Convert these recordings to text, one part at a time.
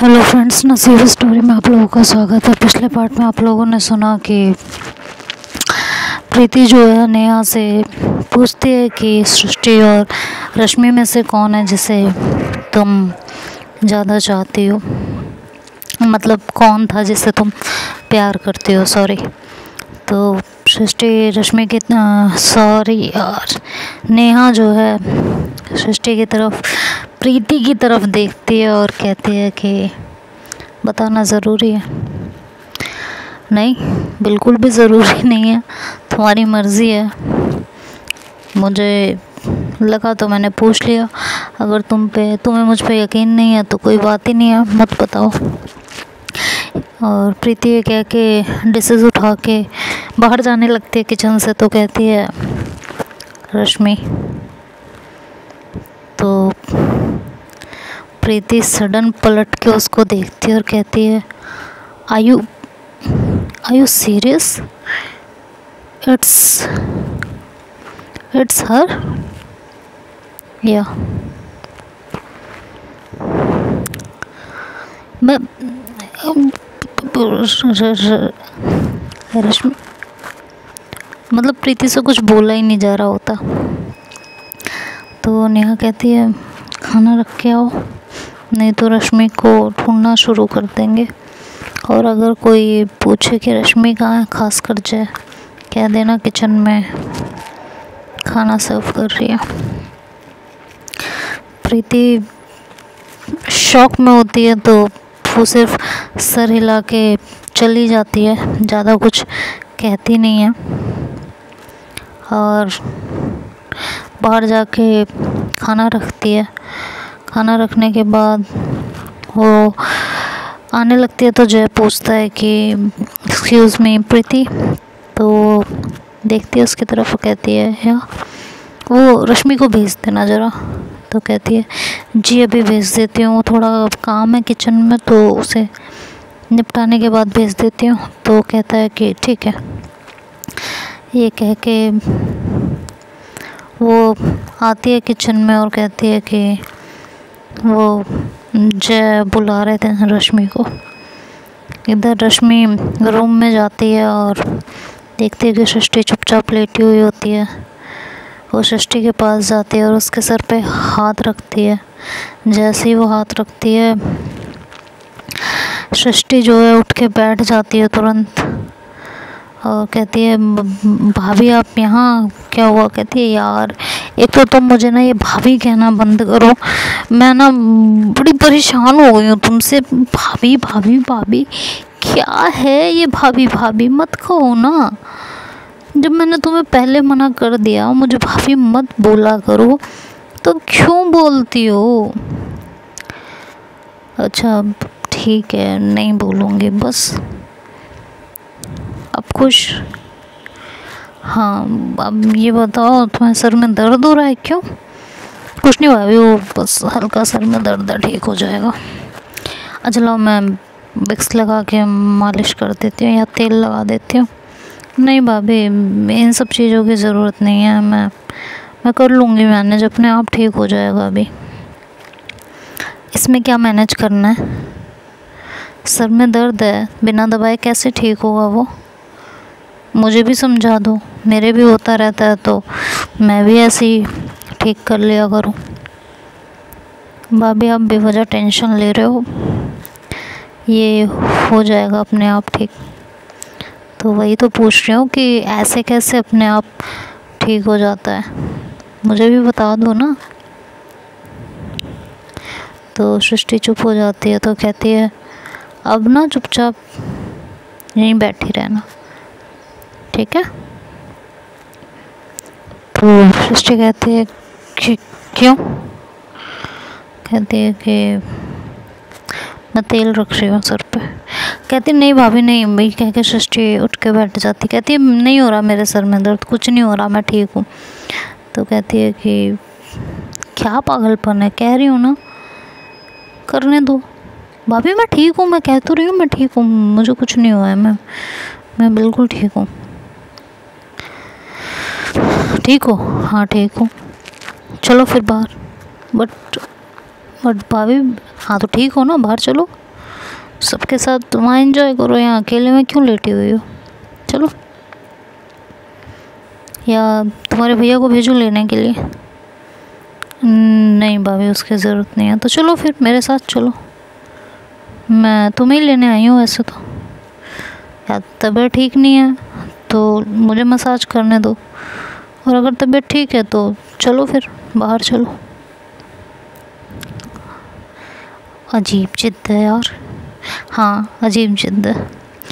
Hello friends, नसीब story में आप लोगों का स्वागत है। पिछले पार्ट में आप लोगों ने सुना कि प्रीति जो है नेहा से पूछती है कि सृष्टि और रश्मि में से कौन है जिसे तुम ज़्यादा चाहती हो, मतलब कौन था जिसे तुम प्यार करती हो। सॉरी, तो सृष्टि रश्मि की सॉरी यार नेहा जो है सृष्टि की तरफ, प्रीति की तरफ देखती है और कहती है कि बताना ज़रूरी है। नहीं, बिल्कुल भी ज़रूरी नहीं है, तुम्हारी मर्ज़ी है। मुझे लगा तो मैंने पूछ लिया। अगर तुम्हें मुझ पे यकीन नहीं है तो कोई बात ही नहीं है, मत बताओ। और प्रीति ये कह के डिशेस उठा के बाहर जाने लगती है किचन से, तो कहती है रश्मि, तो प्रीति सडन पलट के उसको देखती है और कहती है are you serious? It's her? या मैं रश्मि, मतलब प्रीति से कुछ बोला ही नहीं जा रहा होता। तो नेहा कहती है खाना रख के आओ, नहीं तो रश्मि को ढूंढना शुरू कर देंगे। और अगर कोई पूछे कि रश्मि कहाँ है, खास कर जाए कह देना किचन में खाना सर्व कर रही है। प्रीति शॉक में होती है तो वो सिर्फ सर हिला के चली जाती है, ज़्यादा कुछ कहती नहीं है। और बाहर जाके खाना रखती है। खाना रखने के बाद वो आने लगती है तो जय पूछता है कि एक्सक्यूज़ मी प्रीति, तो देखती है उसकी तरफ, कहती है या वो रश्मि को भेज देना ज़रा। तो कहती है जी अभी भेज देती हूँ, थोड़ा काम है किचन में तो उसे निपटाने के बाद भेज देती हूँ। तो कहता है कि ठीक है। ये कह के वो आती है किचन में और कहती है कि वो जय बुला रहे थे रश्मि को। इधर रश्मि रूम में जाती है और देखती है कि सृष्टि चुपचाप लेटी हुई होती है। वो सृष्टि के पास जाती है और उसके सर पे हाथ रखती है। जैसे ही वो हाथ रखती है, सृष्टि जो है उठ के बैठ जाती है तुरंत और कहती है भाभी आप यहाँ, क्या हुआ? कहती है यार एक तो तुम मुझे ना ये भाभी कहना बंद करो, मैं ना बड़ी परेशान हो गई हूँ तुमसे। भाभी भाभी भाभी क्या है ये? भाभी भाभी मत कहो ना, जब मैंने तुम्हें पहले मना कर दिया मुझे भाभी मत बोला करो, तो क्यों बोलती हो? अच्छा ठीक है, नहीं बोलूँगी बस। अब खुश? हाँ, अब ये बताओ तुम्हारे सर में दर्द हो रहा है? क्यों? कुछ नहीं भाभी, वो बस हल्का सर में दर्द है, ठीक हो जाएगा। अच्छा लो मैं विक्स लगा के मालिश कर देती हूँ या तेल लगा देती हूँ। नहीं भाभी, इन सब चीज़ों की ज़रूरत नहीं है, मैं कर लूँगी मैनेज, अपने आप ठीक हो जाएगा। अभी इसमें क्या मैनेज करना है? सर में दर्द है, बिना दवाई कैसे ठीक होगा वो? मुझे भी समझा दो, मेरे भी होता रहता है तो मैं भी ऐसे ही ठीक कर लिया करूँ। भाभी आप बेवजह टेंशन ले रहे हो, ये हो जाएगा अपने आप ठीक। तो वही तो पूछ रही हूँ कि ऐसे कैसे अपने आप ठीक हो जाता है, मुझे भी बता दो ना। तो सृष्टि चुप हो जाती है तो कहती है अब ना चुपचाप यहीं बैठी रहना, ठीक है? तो सृष्टि कहती है कि क्यों? कहती है कि मैं तेल रख रही हूँ सर पे। कहती नहीं भाभी नहीं, भाई कह के सृष्टि उठ के बैठ जाती। कहती है नहीं हो रहा मेरे सर में दर्द, कुछ नहीं हो रहा, मैं ठीक हूँ। तो कहती है कि क्या पागलपन है, कह रही हूँ ना, करने दो भाभी, मैं ठीक हूँ, मैं कह तो रही हूँ मैं ठीक हूँ, मुझे कुछ नहीं हुआ है, मैं बिल्कुल ठीक हूँ। ठीक हो? हाँ ठीक हूँ, चलो फिर बाहर। बट भाभी हाँ तो ठीक हो ना, बाहर चलो। सबके साथ वहाँ एंजॉय करो, यहाँ अकेले में क्यों लेटी हुई हो? चलो, या तुम्हारे भैया को भेजूँ लेने के लिए? नहीं भाभी, उसकी ज़रूरत नहीं है। तो चलो फिर मेरे साथ चलो, मैं तुम्हें ही लेने आई हूँ वैसे तो। या तबीयत ठीक नहीं है तो मुझे मसाज करने दो, और अगर तबीयत ठीक है तो चलो फिर बाहर चलो। अजीब जिद है यार। हाँ, अजीब जिद है।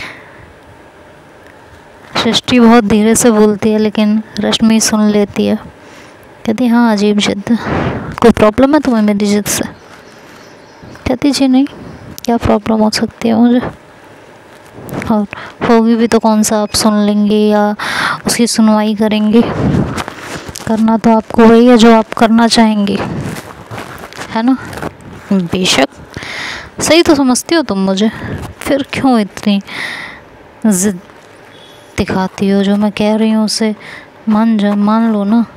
सृष्टि बहुत धीरे से बोलती है, लेकिन रश्मि सुन लेती है। कहती हाँ, अजीब जिद है। कोई प्रॉब्लम है तुम्हें मेरी जिद से? कहती जी नहीं, क्या प्रॉब्लम हो सकती है मुझे, और होगी भी तो कौन सा आप सुन लेंगे या उसकी सुनवाई करेंगे? करना तो आपको वही है जो आप करना चाहेंगे, है ना? बेशक, सही तो समझती हो तुम मुझे, फिर क्यों इतनी जिद दिखाती हो? जो मैं कह रही हूँ उसे मान लो ना।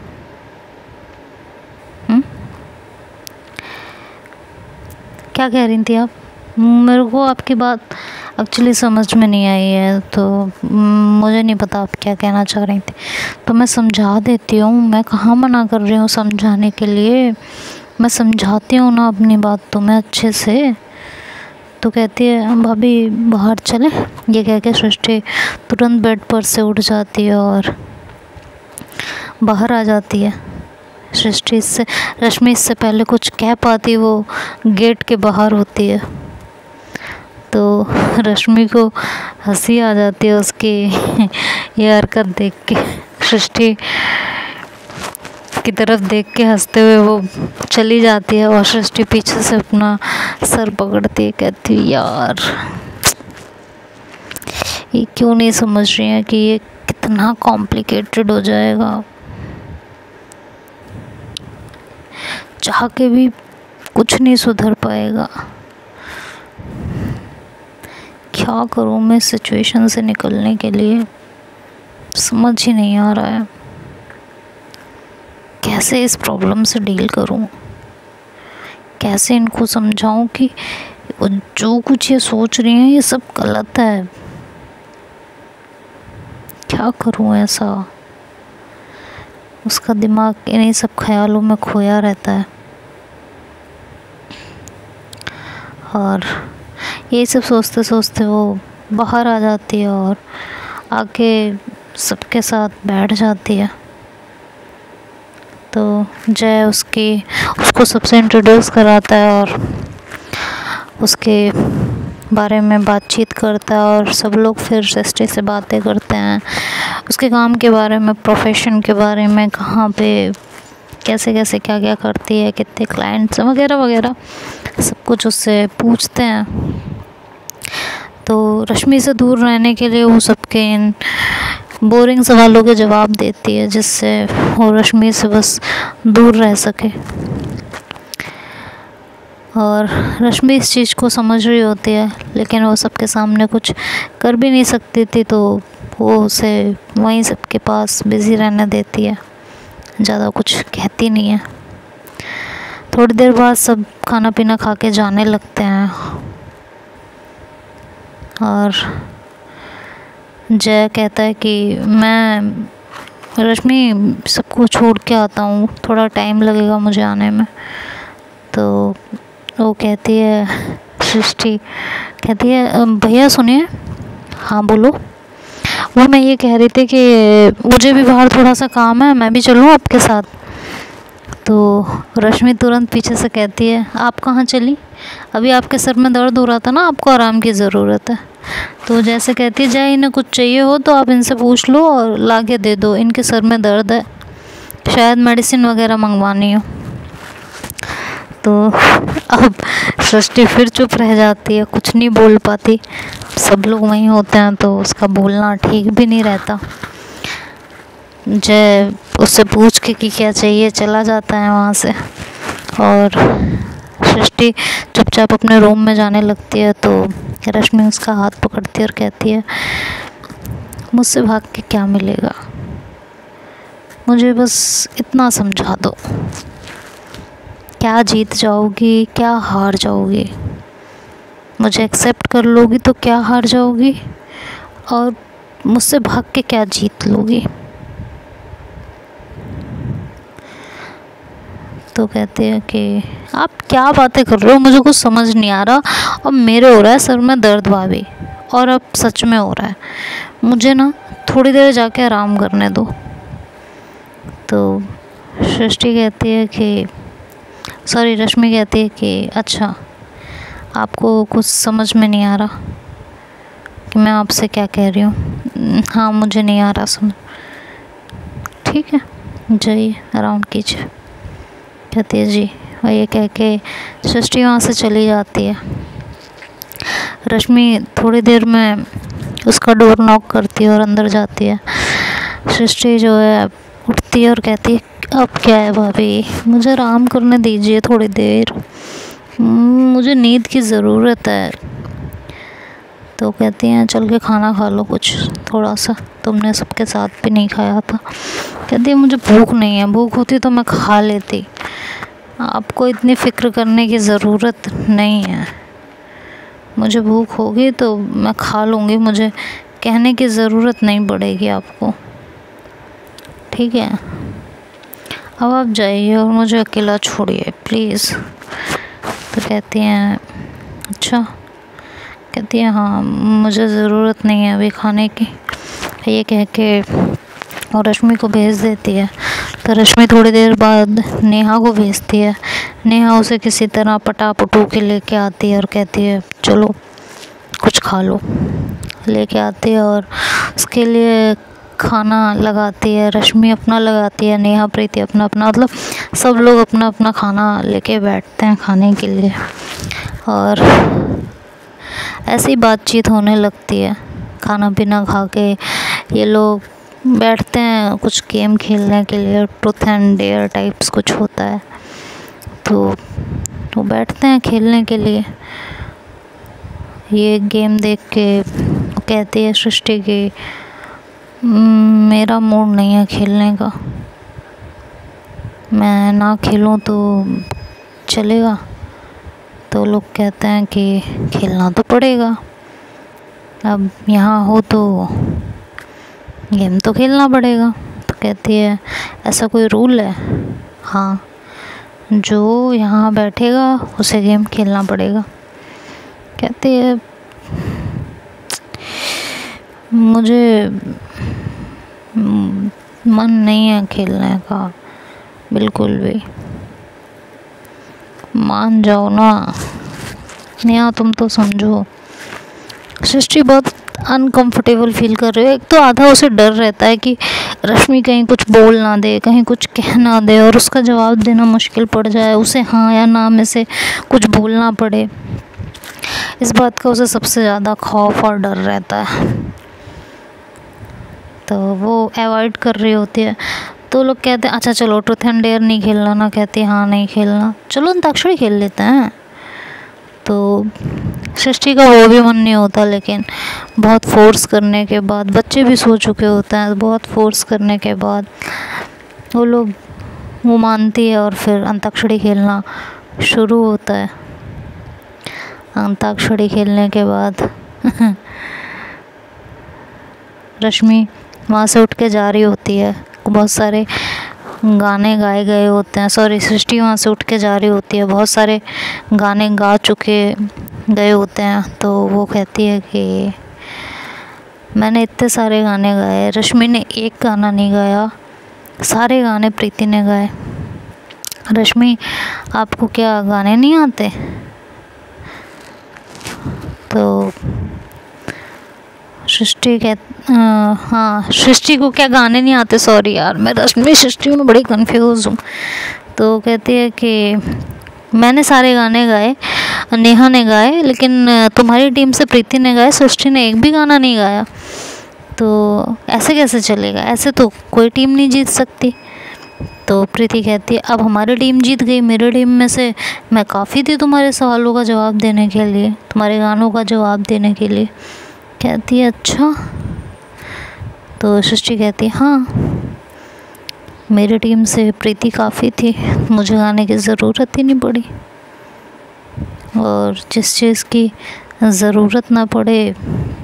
क्या कह रही थी आप? मेरे को आपकी बात एक्चुअली समझ में नहीं आई है, तो मुझे नहीं पता आप क्या कहना चाह रही थी, तो मैं समझा देती हूँ। मैं कहाँ मना कर रही हूँ समझाने के लिए, मैं समझाती हूँ ना अपनी बात तुम्हें अच्छे से। तो कहती है भाभी बाहर चले, ये कह के सृष्टि तुरंत बेड पर से उठ जाती है और बाहर आ जाती है। रश्मि इससे पहले कुछ कह पाती, वो गेट के बाहर होती है। तो रश्मि को हंसी आ जाती है उसकी ये हरकत देख के। सृष्टि की तरफ देख के हंसते हुए वो चली जाती है, और सृष्टि पीछे से अपना सर पकड़ती है, कहती है यार ये क्यों नहीं समझ रही है कि ये कितना कॉम्प्लिकेटेड हो जाएगा, चाह के भी कुछ नहीं सुधर पाएगा। क्या करूँ मैं इस सिचुएशन से निकलने के लिए, समझ ही नहीं आ रहा है। कैसे इस प्रॉब्लम से डील करूँ, कैसे इनको समझाऊँ कि जो कुछ ये सोच रही हैं ये सब गलत है। क्या करूँ ऐसा? उसका दिमाग इन्हीं सब ख्यालों में खोया रहता है, और ये सब सोचते सोचते वो बाहर आ जाती है और आके सबके साथ बैठ जाती है। तो जय उसको सबसे इंट्रोड्यूस कराता है और उसके बारे में बातचीत करता है, और सब लोग फिर सृष्टि से बातें करते हैं उसके काम के बारे में, प्रोफेशन के बारे में, कहाँ पे कैसे कैसे क्या क्या करती है, कितने क्लाइंट्स वगैरह वगैरह सब कुछ उससे पूछते हैं। तो रश्मि से दूर रहने के लिए वो सबके इन बोरिंग सवालों के जवाब देती है, जिससे वो रश्मि से बस दूर रह सके। और रश्मि इस चीज़ को समझ रही होती है, लेकिन वो सबके सामने कुछ कर भी नहीं सकती थी, तो वो उसे वहीं सबके पास बिज़ी रहने देती है, ज़्यादा कुछ कहती नहीं है। थोड़ी देर बाद सब खाना पीना खा के जाने लगते हैं, और जय कहता है कि मैं रश्मि सबको छोड़ के आता हूँ, थोड़ा टाइम लगेगा मुझे आने में। तो वो कहती है, सृष्टि कहती है भैया सुनिए। हाँ बोलो। वो मैं ये कह रही थी कि मुझे भी बाहर थोड़ा सा काम है, मैं भी चलूँ आपके साथ? तो रश्मि तुरंत पीछे से कहती है आप कहाँ चली? अभी आपके सर में दर्द हो रहा था ना, आपको आराम की ज़रूरत है। तो जैसे कहती है जय इन्हें कुछ चाहिए हो तो आप इनसे पूछ लो और ला के दे दो, इनके सर में दर्द है, शायद मेडिसिन वगैरह मंगवानी हो। तो अब सृष्टि फिर चुप रह जाती है, कुछ नहीं बोल पाती। सब लोग वहीं होते हैं तो उसका बोलना ठीक भी नहीं रहता। जय उससे पूछ के कि क्या चाहिए चला जाता है वहाँ से, और सृष्टि चुपचाप अपने रूम में जाने लगती है। तो रश्मि उसका हाथ पकड़ती है और कहती है मुझसे भाग के क्या मिलेगा, मुझे बस इतना समझा दो, क्या जीत जाओगी क्या हार जाओगी? मुझे एक्सेप्ट कर लोगी तो क्या हार जाओगी, और मुझसे भाग के क्या जीत लोगी। तो कहते हैं कि आप क्या बातें कर रहे हो, मुझे कुछ समझ नहीं आ रहा, और मेरे हो रहा है सर में दर्द भाभी, और अब सच में हो रहा है, मुझे ना थोड़ी देर जाके आराम करने दो। तो सृष्टि कहती है कि रश्मि कहती है कि अच्छा आपको कुछ समझ में नहीं आ रहा कि मैं आपसे क्या कह रही हूँ। हाँ मुझे नहीं आ रहा समझ, ठीक है जाइए आराम कीजिए, कहती है जी। और ये कह के सृष्टि वहाँ से चली जाती है। रश्मि थोड़ी देर में उसका डोर नॉक करती है और अंदर जाती है। सृष्टि जो है उठती है और कहती है अब क्या है भाभी, मुझे आराम करने दीजिए थोड़ी देर, मुझे नींद की ज़रूरत है। तो कहती हैं चल के खाना खा लो कुछ थोड़ा सा, तुमने सबके साथ भी नहीं खाया था। कहती है मुझे भूख नहीं है, भूख होती तो मैं खा लेती, आपको इतनी फ़िक्र करने की ज़रूरत नहीं है, मुझे भूख होगी तो मैं खा लूँगी, मुझे कहने की ज़रूरत नहीं पड़ेगी आपको, ठीक है। अब आप जाइए और मुझे अकेला छोड़िए प्लीज़। तो कहती हैं अच्छा, कहती है हाँ मुझे ज़रूरत नहीं है अभी खाने की, ये कह के और रश्मि को भेज देती है। तो रश्मि थोड़ी देर बाद नेहा को भेजती है। नेहा उसे किसी तरह पटा-पटू के लेके आती है और कहती है चलो कुछ खा लो, लेके आती है और उसके लिए खाना लगाती है। रश्मि अपना लगाती है, नेहा प्रीति अपना अपना, मतलब सब लोग अपना अपना खाना लेके बैठते हैं खाने के लिए, और ऐसी बातचीत होने लगती है। खाना पीना खा के ये लोग बैठते हैं कुछ गेम खेलने के लिए, ट्रूथ एंड डेयर टाइप्स कुछ होता है, तो वो बैठते हैं खेलने के लिए। ये गेम देख के कहती है सृष्टि की मेरा मूड नहीं है खेलने का, मैं ना खेलूं तो चलेगा। तो लोग कहते हैं कि खेलना तो पड़ेगा, अब यहाँ हो तो गेम तो खेलना पड़ेगा। तो कहती है ऐसा कोई रूल है? हाँ, जो यहाँ बैठेगा उसे गेम खेलना पड़ेगा। कहती है मुझे मन नहीं है खेलने का बिल्कुल भी, मान जाओ ना नेहा, तुम तो समझो। सृष्टि बहुत अनकंफर्टेबल फील कर रही है। एक तो आधा उसे डर रहता है कि रश्मि कहीं कुछ बोल ना दे, कहीं कुछ कह ना दे और उसका जवाब देना मुश्किल पड़ जाए, उसे हाँ या ना में से कुछ बोलना पड़े। इस बात का उसे सबसे ज़्यादा खौफ और डर रहता है, तो वो अवॉइड कर रही होती है। तो लोग कहते हैं अच्छा चलो ट्रूथ एंड डेयर नहीं खेलना ना, कहती है हाँ नहीं खेलना, चलो अंताक्षरी खेल लेते हैं। तो सृष्टि का वो भी मन नहीं होता, लेकिन बहुत फोर्स करने के बाद, बच्चे भी सो चुके होते हैं, बहुत फोर्स करने के बाद वो मानती है और फिर अंताक्षरी खेलना शुरू होता है। अंताक्षरी खेलने के बाद रश्मि वहाँ से उठ के जा रही होती है, बहुत सारे गाने गाए गए होते हैं, सृष्टि वहाँ से उठ के जा रही होती है, बहुत सारे गाने गा चुके गए होते हैं। तो वो कहती है कि मैंने इतने सारे गाने गाए, रश्मि ने एक गाना नहीं गाया, सारे गाने प्रीति ने गाए। रश्मि आपको क्या गाने नहीं आते? तो सृष्टि हाँ, सृष्टि को क्या गाने नहीं आते? सॉरी यार, मैं रश्मि सृष्टि में बड़ी कंफ्यूज हूँ। तो कहती है कि मैंने सारे गाने गाए, नेहा ने गाए, लेकिन तुम्हारी टीम से प्रीति ने गाए, सृष्टि ने एक भी गाना नहीं गाया। तो ऐसे कैसे चलेगा, ऐसे तो कोई टीम नहीं जीत सकती। तो प्रीति कहती है अब हमारी टीम जीत गई, मेरी टीम में से मैं काफ़ी थी तुम्हारे सवालों का जवाब देने के लिए, तुम्हारे गानों का जवाब देने के लिए। कहती है अच्छा। तो सृष्टि कहती है हाँ, मेरी टीम से प्रीति काफ़ी थी, मुझे गाने की ज़रूरत ही नहीं पड़ी, और जिस चीज़ की ज़रूरत ना पड़े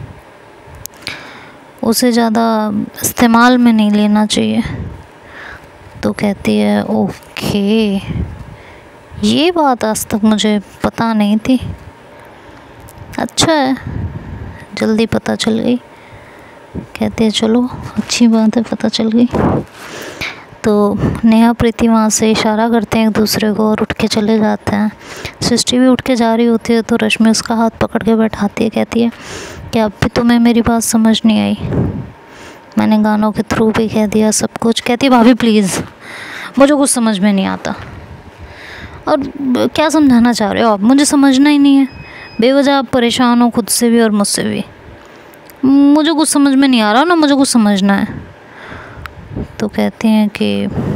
उसे ज़्यादा इस्तेमाल में नहीं लेना चाहिए। तो कहती है ओके, ये बात आज तक मुझे पता नहीं थी, अच्छा है जल्दी पता चल गई। कहती है चलो अच्छी बात है, पता चल गई। तो नेहा प्रीति वहाँ से इशारा करते हैं एक दूसरे को और उठ के चले जाते हैं। सृष्टि भी उठ के जा रही होती है तो रश्मि उसका हाथ पकड़ के बैठाती है। कहती है कि अब भी तुम्हें मेरी बात समझ नहीं आई, मैंने गानों के थ्रू भी कह दिया सब कुछ। कहती है भाभी प्लीज़, मुझे कुछ समझ में नहीं आता। और क्या समझाना चाह रहे हो आप, मुझे समझना ही नहीं है। बेवजह आप परेशान हो खुद से भी और मुझसे भी। मुझे कुछ समझ में नहीं आ रहा ना, मुझे कुछ समझना है। तो कहते हैं कि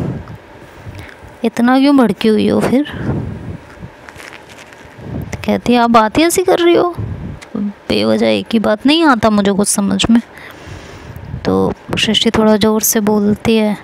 इतना क्यों भड़की हुई हो फिर। तो कहती है आप बात ही ऐसी कर रही हो, बेवजह एक ही बात नहीं आता मुझे कुछ समझ में। तो सृष्टि थोड़ा ज़ोर से बोलती है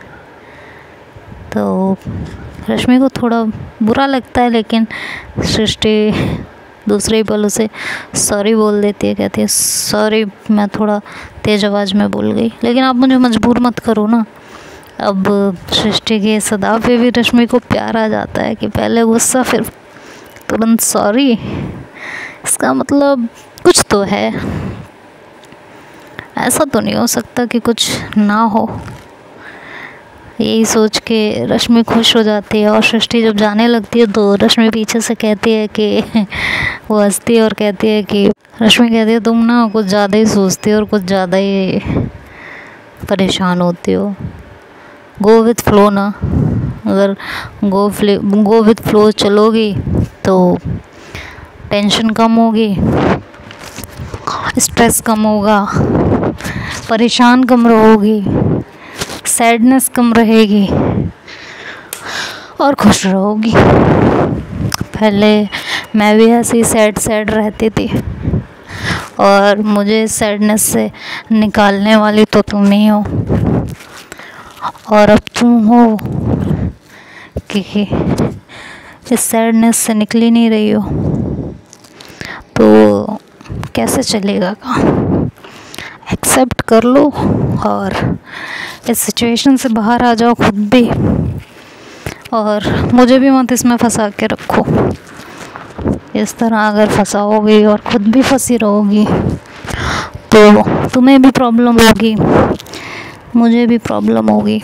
तो रश्मि को थोड़ा बुरा लगता है, लेकिन सृष्टि दूसरे ही पल उसे सॉरी बोल देती है। कहती है सॉरी, मैं थोड़ा तेज़ आवाज़ में बोल गई, लेकिन आप मुझे मजबूर मत करो ना। अब सृष्टि के सदा पे भी रश्मि को प्यार आ जाता है कि पहले गुस्सा फिर तुरंत सॉरी। इसका मतलब कुछ तो है, ऐसा तो नहीं हो सकता कि कुछ ना हो। यही सोच के रश्मि खुश हो जाती है। और सृष्टि जब जाने लगती है तो रश्मि पीछे से कहती है कि वो हंसती है और कहती है कि रश्मि कहती है तुम ना कुछ ज़्यादा ही सोचती हो और कुछ ज़्यादा ही परेशान होती हो। गो विथ फ्लो ना, अगर गो विथ फ्लो चलोगी तो टेंशन कम होगी, स्ट्रेस कम होगा, परेशान कम रहोगी, सैडनेस कम रहेगी और खुश रहोगी। पहले मैं भी ऐसी सैड रहती थी और मुझे सैडनेस से निकालने वाली तो तुम ही हो, और अब तुम हो कि इस सैडनेस से निकल ही नहीं रही हो, तो कैसे चलेगा काम। एक्सेप्ट कर लो और इस सिचुएशन से बाहर आ जाओ खुद भी, और मुझे भी मत इसमें फंसा के रखो। इस तरह अगर फंसाओगी और खुद भी फंसी रहोगी तो तुम्हें भी प्रॉब्लम होगी, मुझे भी प्रॉब्लम होगी,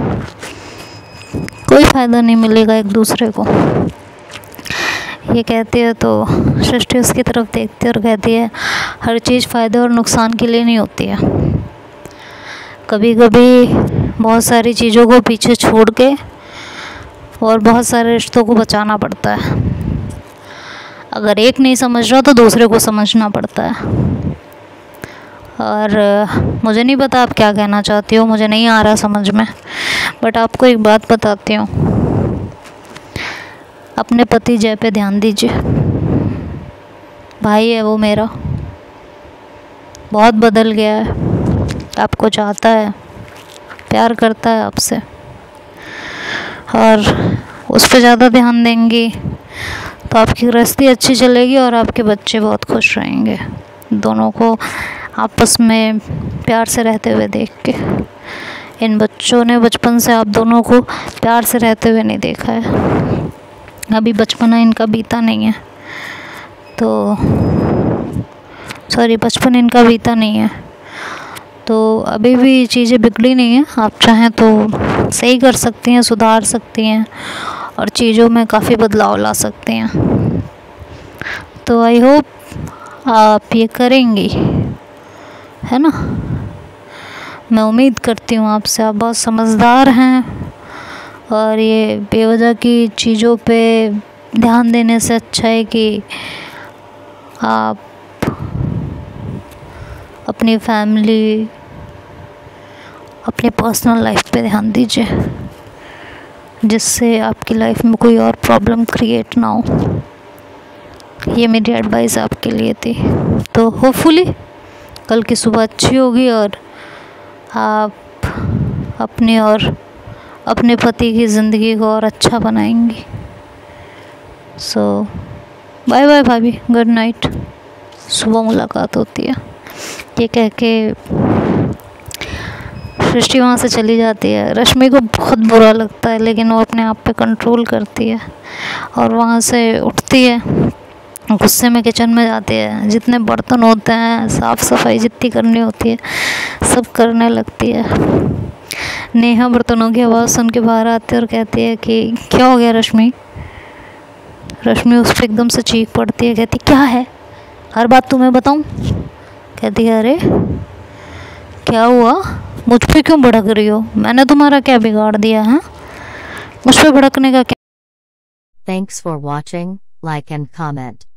कोई फ़ायदा नहीं मिलेगा एक दूसरे को। ये कहती है तो सृष्टि उसकी तरफ देखती है और कहती है हर चीज़ फ़ायदे और नुकसान के लिए नहीं होती है। कभी कभी बहुत सारी चीज़ों को पीछे छोड़ के और बहुत सारे रिश्तों को बचाना पड़ता है। अगर एक नहीं समझ रहा तो दूसरे को समझना पड़ता है। और मुझे नहीं पता आप क्या कहना चाहती हो, मुझे नहीं आ रहा समझ में, बट आपको एक बात बताती हूँ, अपने पति जय पे ध्यान दीजिए। भाई है वो मेरा, बहुत बदल गया है, आपको चाहता है, प्यार करता है आपसे, और उस पर ज़्यादा ध्यान देंगी तो आपकी गृहस्थी अच्छी चलेगी और आपके बच्चे बहुत खुश रहेंगे। दोनों को आपस में प्यार से रहते हुए देख के, इन बच्चों ने बचपन से आप दोनों को प्यार से रहते हुए नहीं देखा है, अभी बचपना इनका बीता नहीं है, तो सॉरी बचपन इनका बीता नहीं है, तो अभी भी चीज़ें बिगड़ी नहीं हैं। आप चाहें तो सही कर सकती हैं, सुधार सकती हैं और चीज़ों में काफ़ी बदलाव ला सकती हैं। तो आई होप आप ये करेंगी, है ना। मैं उम्मीद करती हूँ आपसे, आप बहुत समझदार हैं और ये बेवजह की चीज़ों पे ध्यान देने से अच्छा है कि आप अपनी फैमिली, अपनी पर्सनल लाइफ पे ध्यान दीजिए, जिससे आपकी लाइफ में कोई और प्रॉब्लम क्रिएट ना हो। ये मेरी एडवाइस आपके लिए थी। तो होपफुली कल की सुबह अच्छी होगी और आप अपने और अपने पति की ज़िंदगी को और अच्छा बनाएंगी। सो बाय बाय भाभी, गुड नाइट। सुबह मुलाकात होती है। ये कह के सृष्टि वहाँ से चली जाती है। रश्मि को बहुत बुरा लगता है, लेकिन वो अपने आप पे कंट्रोल करती है और वहाँ से उठती है, गुस्से में किचन में जाती है, जितने बर्तन होते हैं, साफ़ सफाई जितनी करनी होती है सब करने लगती है। नेहा बर्तनों की आवाज़ सुन के बाहर आती है और कहती है कि क्या हो गया रश्मि। रश्मि उस पर एकदम से चीख पड़ती है, कहती क्या है, हर बात तुम्हें बताऊं। कहती है अरे क्या हुआ, मुझ पे क्यों भड़क रही हो, मैंने तुम्हारा क्या बिगाड़ दिया है, मुझ पे भड़कने का क्या। Thanks for watching, like and comment.